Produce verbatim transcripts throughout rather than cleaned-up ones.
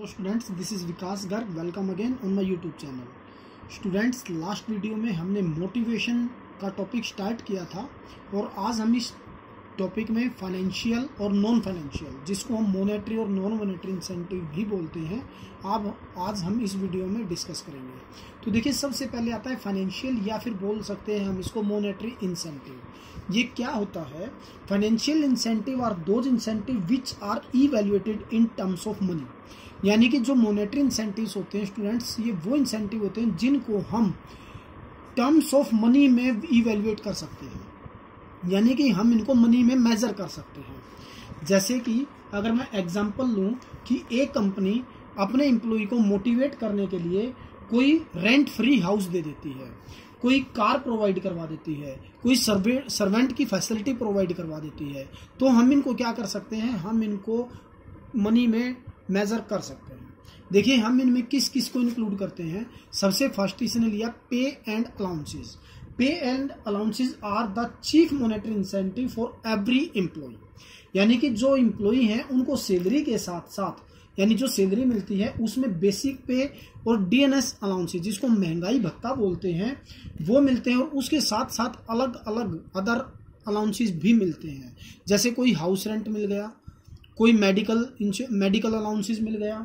Hello students, this is Vikas Garg. Welcome again on my YouTube channel. Students, last video में हमने motivation का topic start किया था और आज हम इस टॉपिक में फाइनेंशियल और नॉन फाइनेंशियल, जिसको हम मॉनेटरी और नॉन मॉनेटरी इंसेंटिव भी बोलते हैं, अब आज हम इस वीडियो में डिस्कस करेंगे। तो देखिए, सबसे पहले आता है फाइनेंशियल, या फिर बोल सकते हैं हम इसको मॉनेटरी इंसेंटिव। ये क्या होता है? Financial incentive are those incentive which are evaluated in terms of money. यानी कि जो मॉनेटरी इंसेंटिव्स होते हैं स्टूडेंट्स, ये वो इंसेंटिव होते हैं जिनको हम टर्म्स ऑफ मनी में इवैल्यूएट कर सकते हैं, यानी कि हम इनको मनी में मेजर कर सकते हैं। जैसे कि अगर मैं एग्जांपल लूं कि एक कंपनी अपने एम्प्लॉय को मोटिवेट करने के लिए कोई रेंट फ्री हाउस दे देती है, कोई कार प्रोवाइड करवा देती है, कोई सर्वे सर्वेंट की फैसिलिटी प्रोवाइड करवा देती है, तो हम इनको क्या कर सकते हैं? हम इनको मनी में मेजर कर सकते हैं। देखिए, हम इनमें किस किस को इंक्लूड करते हैं। सबसे फर्स्ट इसने लिया pay and allowances. Pay and allowances are the chief monetary incentive for every employee. यानी कि जो एम्प्लॉय हैं उनको सैलरी के साथ साथ, यानी जो सैलरी मिलती है उसमें बेसिक पे और डीएनएस अलाउंसेस, जिसको महंगाई भत्ता बोलते हैं, वो मिलते हैं। और उसके साथ साथ अलग अलग अदर अलाउंसेस भी मिलते हैं। जैसे कोई हाउस रेंट मिल गया, कोई मेडिकल मेडिकल अलाउंसेस मिल गया।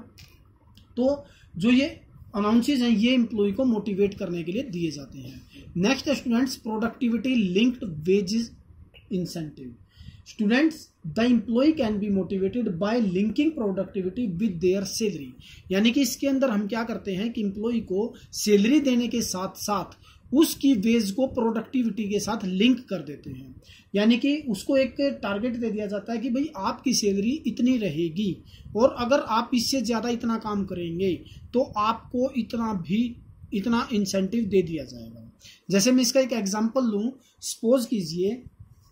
तो जो ये अलाउंसेस हैं, ये एम्प्लॉय को मोटिवेट करने के लिए दिए जाते हैं। Next students, productivity linked wages incentive. Students, the employee can be motivated by linking productivity with their salary. यानी कि इसके अंदर हम क्या करते हैं कि एम्प्लॉय को सैलरी देने के साथ साथ उसकी वेज को प्रोडक्टिविटी के साथ लिंक कर देते हैं। यानी कि उसको एक टारगेट दे दिया जाता है कि भाई आपकी सैलरी इतनी रहेगी और अगर आप इससे ज़्यादा इतना काम करेंगे तो आपको इतना भी इतना इंसेंटिव दे दिया जाएगा। जैसे मैं इसका एक एग्जांपल लूं, सपोज कीजिए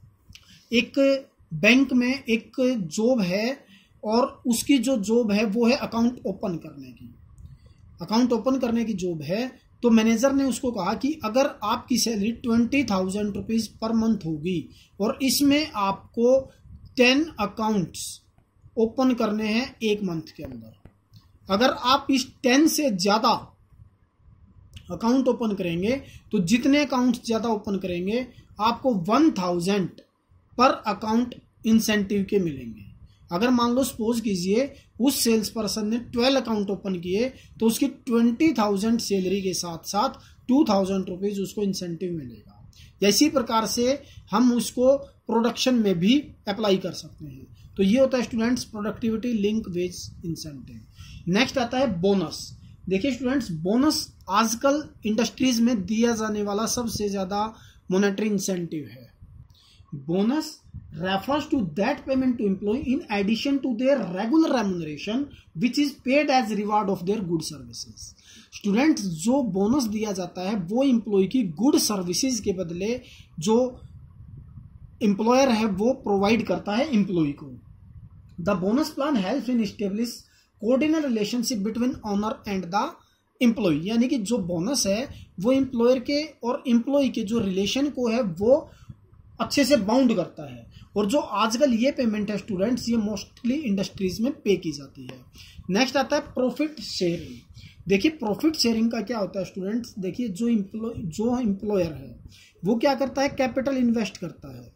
एक बैंक में एक जॉब है और उसकी जो जॉब है वो है अकाउंट ओपन करने की अकाउंट ओपन करने की जॉब है। तो मैनेजर ने उसको कहा कि अगर आपकी salary twenty thousand rupees per month होगी और इसमें आपको टेन अकाउंट्स ओपन करने हैं एक मंथ के अंदर, अगर आप इस टेन से ज्यादा अकाउंट ओपन करेंगे तो जितने अकाउंट ज्यादा ओपन करेंगे आपको one thousand per account incentive के मिलेंगे। अगर मान लो सपोज कीजिए उस सेल्स पर्सन ने ट्वेल्व अकाउंट ओपन किए तो उसकी ट्वेंटी थाउजेंड सैलरी के साथ साथ टू थाउजेंड रुपीज उसको इंसेंटिव मिलेगा। इसी प्रकार से हम उसको प्रोडक्शन में भी अप्लाई कर सकते हैं। तो ये होता है students productivity link wage incentive. Next आता है बोनस। देखिए स्टूडेंट्स, बोनस आजकल इंडस्ट्रीज में दिया जाने वाला सबसे ज्यादा मॉनेटरी इंसेंटिव है। Bonus refers to that payment to employee in addition to their regular remuneration which is paid as reward of their good services। Students, जो बोनस दिया जाता है वो एम्प्लॉय की गुड सर्विसेज के बदले जो एम्प्लॉयर है वो प्रोवाइड करता है एम्प्लॉय को। The bonus plan help in establish coordinate relationship between owner and the employee. यानी कि जो बोनस है वो एम्प्लॉयर के और एम्प्लॉय के जो रिलेशन को है वो अच्छे से बाउंड करता है। और जो आजकल ये पेमेंट है स्टूडेंट्स, ये मोस्टली इंडस्ट्रीज में पे की जाती है। नेक्स्ट आता है प्रॉफिट शेयरिंग। देखिए, प्रॉफिट शेयरिंग का क्या होता है स्टूडेंट्स? देखिए, जो एम्प्लॉय जो एम्प्लॉयर है वो क्या करता है? कैपिटल इन्वेस्ट करता है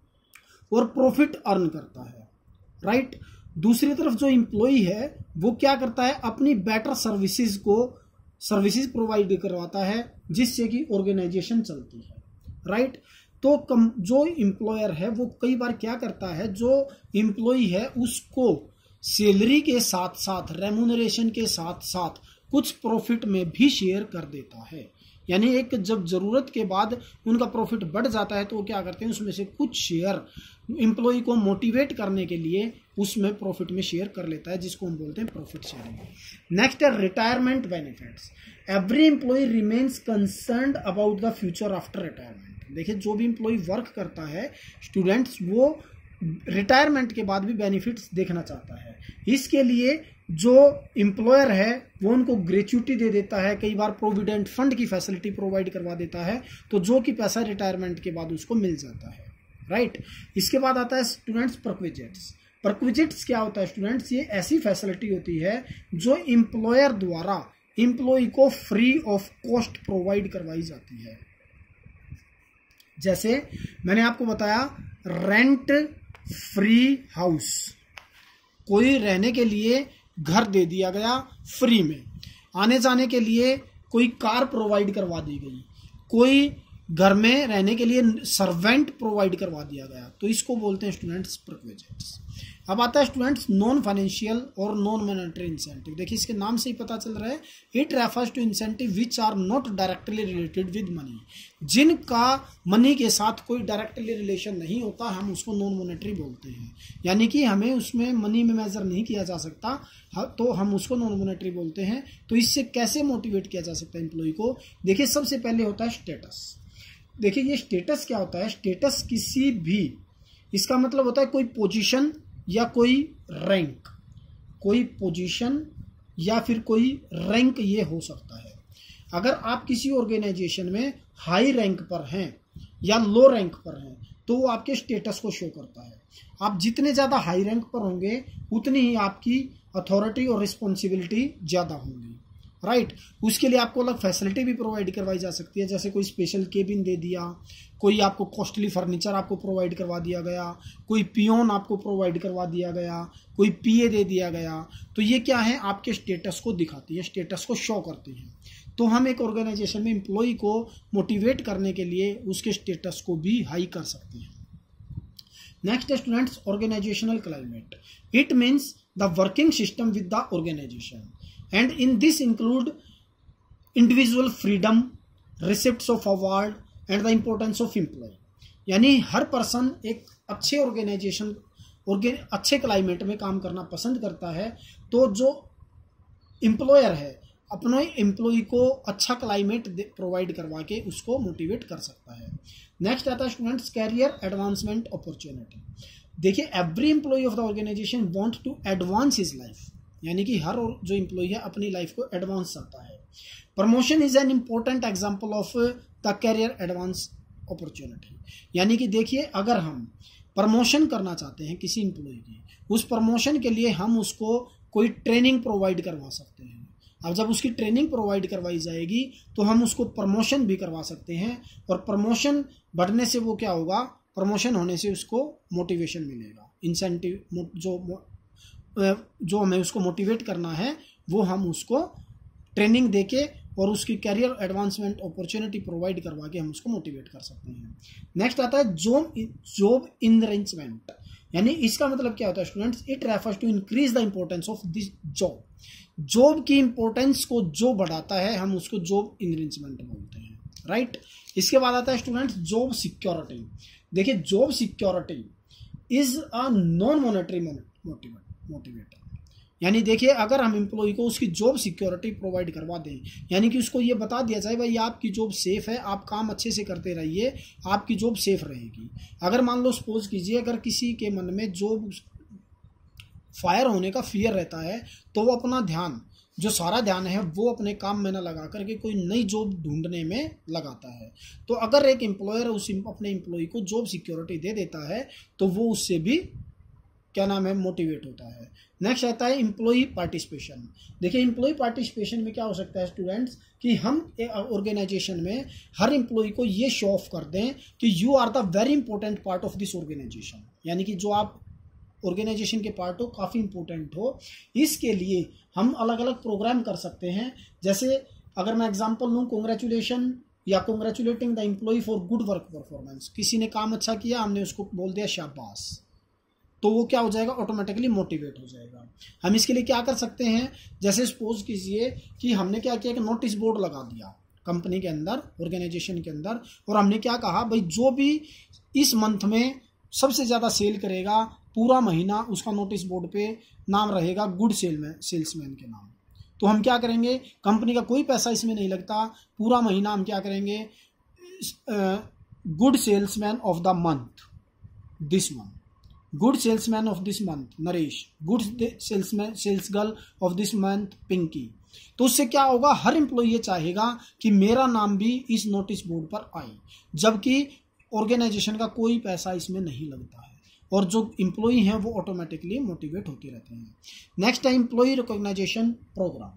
और प्रॉफिट अर्न करता है, राइट। दूसरी तरफ जो एम्प्लॉय है वो क्या करता है? अपनी बेटर सर्विसेज को सर्विसेज प्रोवाइड करवाता है जिससे कि ऑर्गेनाइजेशन चलती है, राइट। तो कम जो एम्प्लॉयर है वो कई बार क्या करता है, जो एम्प्लॉय है उसको सैलरी के साथ साथ रेम्यूनरेशन के साथ साथ कुछ प्रॉफिट में भी शेयर कर देता है। यानी एक जब जरूरत के बाद उनका प्रॉफिट बढ़ जाता है तो वो क्या करते हैं, उसमें से कुछ शेयर एम्प्लॉय को मोटिवेट करने के लिए उसमें प्रॉफिट में शेयर कर लेता है, जिसको हम बोलते हैं प्रॉफिट शेयरिंग। नेक्स्ट है retirement benefits. Every employee remains concerned about the future after retirement. देखिए, जो भी एम्प्लॉय वर्क करता है स्टूडेंट्स, वो रिटायरमेंट के बाद भी बेनिफिट्स देखना चाहता है। इसके लिए जो एम्प्लॉयर है वो उनको ग्रेच्युटी दे देता है, कई बार प्रोविडेंट फंड की फैसिलिटी प्रोवाइड करवा देता है, तो जो कि पैसा रिटायरमेंट के बाद उसको मिल जाता है, राइट। इसके बाद आता है स्टूडेंट्स परक्विजिट्स। परक्विजिट्स क्या होता है स्टूडेंट्स? ये ऐसी फैसिलिटी होती है जो एम्प्लॉयर द्वारा एम्प्लॉय को फ्री ऑफ कॉस्ट प्रोवाइड करवाई जाती है। जैसे मैंने आपको बताया रेंट फ्री हाउस, कोई रहने के लिए घर दे दिया गया फ्री में, आने जाने के लिए कोई कार प्रोवाइड करवा दी गई, कोई घर में रहने के लिए सर्वेंट प्रोवाइड करवा दिया गया, तो इसको बोलते हैं स्टूडेंट्स परक्विजिट्स। अब आता है स्टूडेंट्स नॉन फाइनेंशियल और नॉन मॉनेटरी इंसेंटिव। देखिए इसके नाम से ही पता चल रहा है, it refers to incentive which are not directly related with money. जिनका मनी के साथ कोई डायरेक्टली रिलेशन नहीं होता, हम उसको नॉन मॉनेटरी बोलते हैं। यानी कि हमें उसमें मनी में मेजर नहीं किया जा सकता, तो हम उसको नॉन मॉनेटरी बोलते हैं। तो इससे कैसे मोटिवेट किया जा सकता है एम्प्लॉय को? देखिए सबसे पहले होता है स्टेटस। देखिए ये स्टेटस क्या होता है? स्टेटस किसी भी, इसका मतलब होता है कोई पोजीशन या कोई रैंक, कोई पोजीशन या फिर कोई रैंक ये हो सकता है। अगर आप किसी ऑर्गेनाइजेशन में हाई रैंक पर हैं या लो रैंक पर हैं तो वो आपके स्टेटस को शो करता है। आप जितने ज़्यादा हाई रैंक पर होंगे उतनी ही आपकी अथॉरिटी और रिस्पॉन्सिबिलिटी ज़्यादा होंगी, राइट right? उसके लिए आपको अलग फैसिलिटी भी प्रोवाइड करवाई जा सकती है, जैसे कोई स्पेशल केबिन दे दिया, कोई आपको कॉस्टली फर्नीचर आपको प्रोवाइड करवा दिया गया, कोई पियोन आपको प्रोवाइड करवा दिया गया, कोई पीए दे दिया गया। तो ये क्या है? आपके स्टेटस को दिखाती है, स्टेटस को शो करती है। तो हम एक ऑर्गेनाइजेशन में एम्प्लॉय को मोटिवेट करने के लिए उसके स्टेटस को भी हाई कर सकते हैं। Next students organisational climate. It means the working system with the organisation and in this include individual freedom, receipts of award and the importance of employee। यानी हर पर्सन एक अच्छे ऑर्गेनाइजेशन अच्छे क्लाइमेट में काम करना पसंद करता है, तो जो एम्प्लॉयर है अपने एम्प्लॉय को अच्छा क्लाइमेट प्रोवाइड करवा के उसको मोटिवेट कर सकता है। नेक्स्ट आता है स्टूडेंट्स कैरियर एडवांसमेंट अपॉर्चुनिटी। देखिए every employee of the organisation want to advance his life, यानी कि हर जो एम्प्लॉय है अपनी लाइफ को एडवांस करता है। Promotion is an important example of the career advance opportunity. यानी कि देखिए अगर हम प्रमोशन करना चाहते हैं किसी एम्प्लॉय की, उस प्रमोशन के लिए हम उसको कोई ट्रेनिंग प्रोवाइड करवा सकते हैं। अब जब उसकी ट्रेनिंग प्रोवाइड करवाई जाएगी तो हम उसको प्रमोशन भी करवा सकते हैं, और प्रमोशन बढ़ने से वो क्या होगा? प्रमोशन होने से उसको मोटिवेशन मिलेगा, इंसेंटिव जो जो हमें उसको मोटिवेट करना है वो हम उसको ट्रेनिंग देके और उसकी कैरियर एडवांसमेंट अपॉर्चुनिटी प्रोवाइड करवा के हम उसको मोटिवेट कर सकते हैं। नेक्स्ट आता है जॉब जॉब इनरिचमेंट। यानी इसका मतलब क्या होता है students? It refers to increase the importance of this job. Job की इंपॉर्टेंस को जो बढ़ाता है हम उसको जॉब इनरिचमेंट बोलते हैं, राइट right? इसके बाद आता है स्टूडेंट्स जॉब सिक्योरिटी। देखिए job security is a non monetary motivate motivator. यानी देखिए अगर हम एम्प्लॉय को उसकी जॉब सिक्योरिटी प्रोवाइड करवा दें, यानी कि उसको ये बता दिया जाए भाई आपकी जॉब सेफ है, आप काम अच्छे से करते रहिए, आपकी जॉब सेफ रहेगी। अगर मान लो सपोज कीजिए अगर किसी के मन में जॉब फायर होने का फियर रहता है तो वो अपना ध्यान, जो सारा ध्यान है वो अपने काम में ना लगा करके कोई नई जॉब ढूंढने में लगाता है। तो अगर एक एम्प्लॉयर उस अपने एम्प्लॉय को जॉब सिक्योरिटी दे देता है तो वो उससे भी क्या नाम है? मोटिवेट होता है। नेक्स्ट आता है एम्प्लॉय पार्टिसिपेशन। देखिए एम्प्लॉय पार्टिसिपेशन में क्या हो सकता है स्टूडेंट्स कि हम ऑर्गेनाइजेशन में हर एम्प्लॉय को ये शो ऑफ कर दें कि you are the very important part of this organisation. यानी कि जो आप ऑर्गेनाइजेशन के पार्ट हो काफ़ी इंपॉर्टेंट हो। इसके लिए हम अलग अलग प्रोग्राम कर सकते हैं। जैसे अगर मैं एग्जांपल लूँ, कॉन्ग्रेचुलेशन या congratulating the employee for good work performance. किसी ने काम अच्छा किया, हमने उसको बोल दिया शाबाश, तो वो क्या हो जाएगा? ऑटोमेटिकली मोटिवेट हो जाएगा। हम इसके लिए क्या कर सकते हैं? जैसे सपोज कीजिए कि हमने क्या किया कि नोटिस बोर्ड लगा दिया कंपनी के अंदर, ऑर्गेनाइजेशन के अंदर, और हमने क्या कहा भाई जो भी इस मंथ में सबसे ज़्यादा सेल करेगा पूरा महीना उसका नोटिस बोर्ड पे नाम रहेगा गुड सेलमैन सेल्समैन के नाम। तो हम क्या करेंगे? कंपनी का कोई पैसा इसमें नहीं लगता, पूरा महीना हम क्या करेंगे? Good salesman of the month this month, good salesman of this month Naresh, good salesman sales girl of this month Pinky. तो उससे क्या होगा? हर एम्प्लॉय ये चाहेगा कि मेरा नाम भी इस नोटिस बोर्ड पर आए, जबकि ऑर्गेनाइजेशन का कोई पैसा इसमें नहीं लगता है। और जो एम्प्लॉई हैं वो ऑटोमेटिकली मोटिवेट होते रहते हैं। नेक्स्ट है employee recognition programme.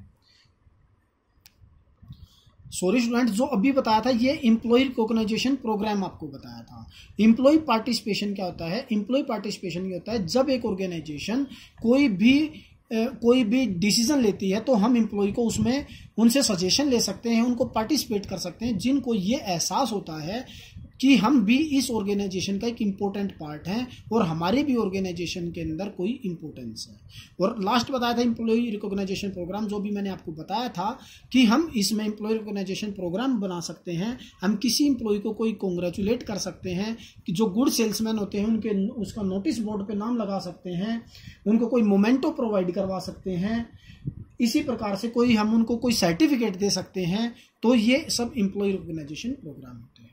Sorry student, जो अभी बताया था ये एम्प्लॉय रिकॉग्नाइजेशन प्रोग्राम आपको बताया था। एम्प्लॉय पार्टिसिपेशन क्या होता है? एम्प्लॉय पार्टिसिपेशन क्या होता है? जब एक ऑर्गेनाइजेशन कोई भी ए, कोई भी डिसीजन लेती है तो हम एम्प्लॉय को उसमें उनसे सजेशन ले सकते हैं, उनको पार्टिसिपेट कर सकते हैं, जिनको ये एहसास होता है कि हम भी इस ऑर्गेनाइजेशन का एक इम्पोर्टेंट पार्ट हैं और हमारे भी ऑर्गेनाइजेशन के अंदर कोई इम्पोर्टेंस है। और लास्ट बताया था एम्प्लॉय रिकॉग्नाइजेशन प्रोग्राम, जो भी मैंने आपको बताया था कि हम इसमें एम्प्लॉय रिकॉग्नाइजेशन प्रोग्राम बना सकते हैं। हम किसी एम्प्लॉय को कोई कॉन्ग्रेचुलेट कर सकते हैं कि जो गुड सेल्समैन होते हैं उनके उसका नोटिस बोर्ड पे नाम लगा सकते हैं, उनको कोई मोमेंटो प्रोवाइड करवा सकते हैं, इसी प्रकार से कोई हम उनको कोई सर्टिफिकेट दे सकते हैं। तो ये सब एम्प्लॉय रिकॉग्नाइजेशन प्रोग्राम होते हैं।